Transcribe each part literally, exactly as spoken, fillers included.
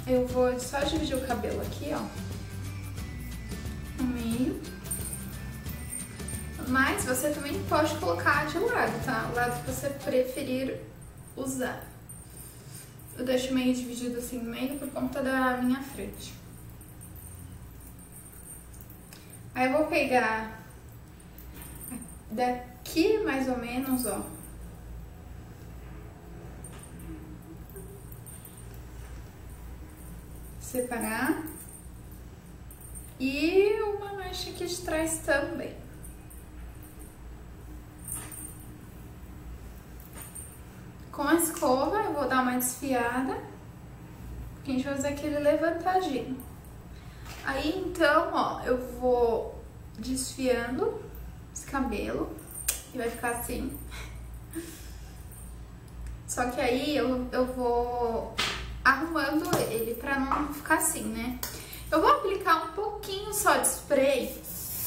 eu vou só dividir o cabelo aqui, ó, no meio. Mas você também pode colocar de lado, tá? O lado que você preferir usar. Eu deixo meio dividido assim no meio por conta da minha frente. Aí eu vou pegar daqui mais ou menos, ó. Separar. E uma mecha aqui de trás também. Com a escova eu vou dar uma desfiada, porque a gente vai fazer aquele levantadinho. Aí então, ó, eu vou desfiando esse cabelo e vai ficar assim. Só que aí eu, eu vou arrumando ele pra não ficar assim, né? Eu vou aplicar um pouquinho só de spray,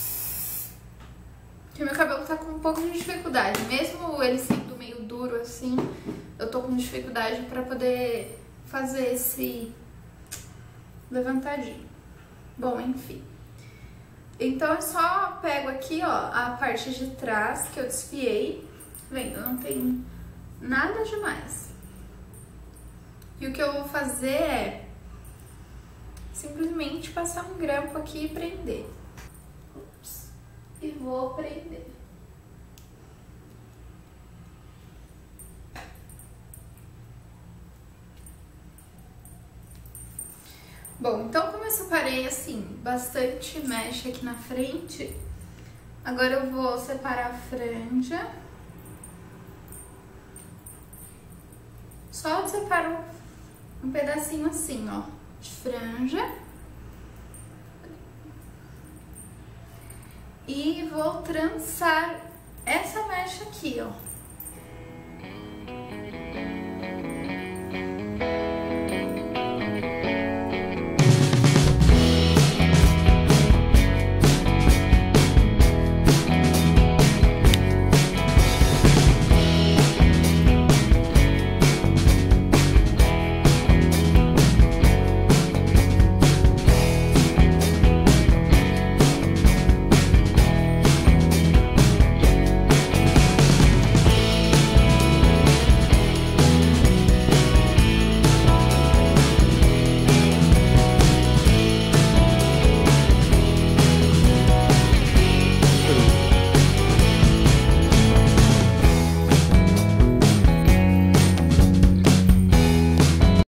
porque meu cabelo tá com um pouco de dificuldade. Mesmo ele sendo meio duro assim, eu tô com dificuldade pra poder fazer esse levantadinho. Bom, enfim. Então eu só pego aqui, ó, a parte de trás que eu desfiei. Vendo, não tem nada demais. E o que eu vou fazer é simplesmente passar um grampo aqui e prender. Ups. E vou prender. Bom, então como eu separei, assim, bastante mecha aqui na frente, agora eu vou separar a franja. Só separo um pedacinho assim, ó, de franja. E vou trançar essa mecha aqui, ó.